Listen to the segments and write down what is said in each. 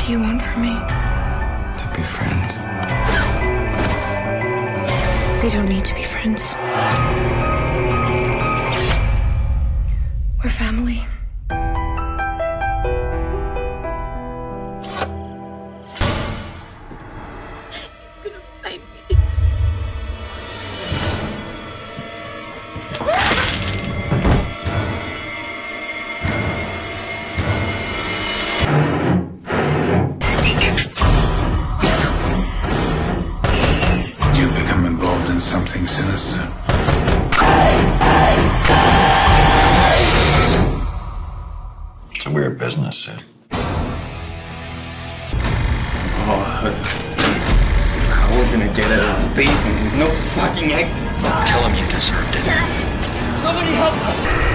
do you want from me? To be friends. We don't need to be friends. We're family. It's gonna find me. You become involved in something sinister. It's a weird business, Sid. How are we gonna get out of the basement with no fucking exit? Tell him you deserved it. Somebody help us!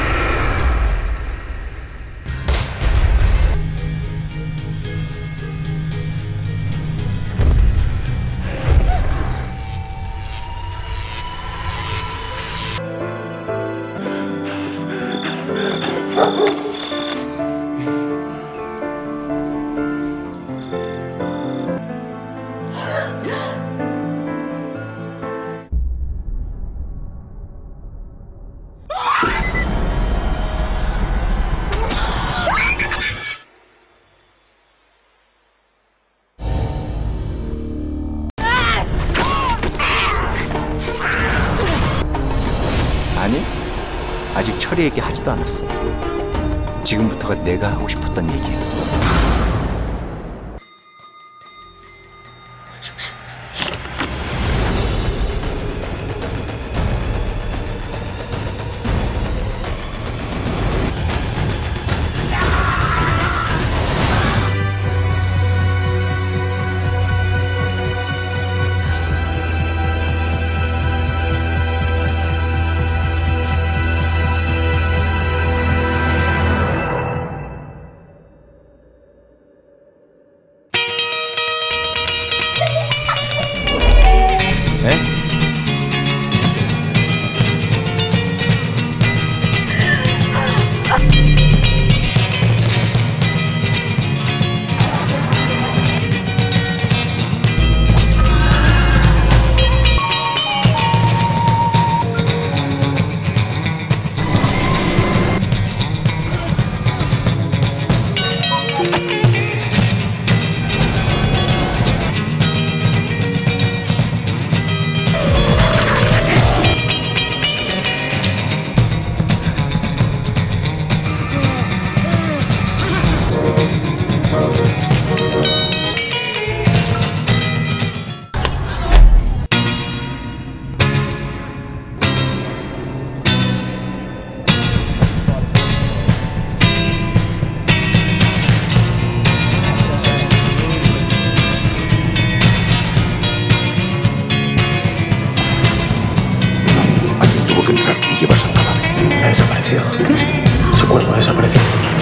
아니, 아직 철이 얘기 하지도 않았어. 지금부터가 내가 하고 싶었던 얘기야. 네? Que entrar y llevarse al cadáver. Ha desaparecido. ¿Qué? Su cuerpo ha desaparecido.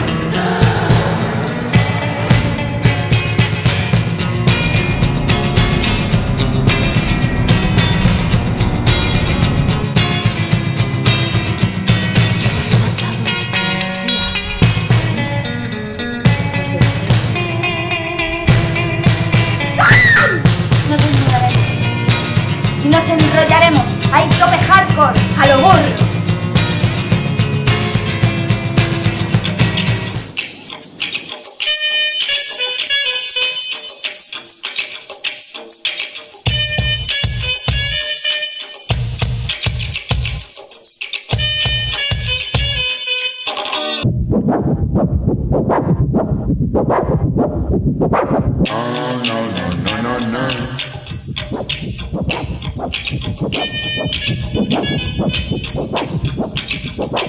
Nos enrolaremos. Y nos enrollaremos. Hay tope hardcore, a lo burro. No.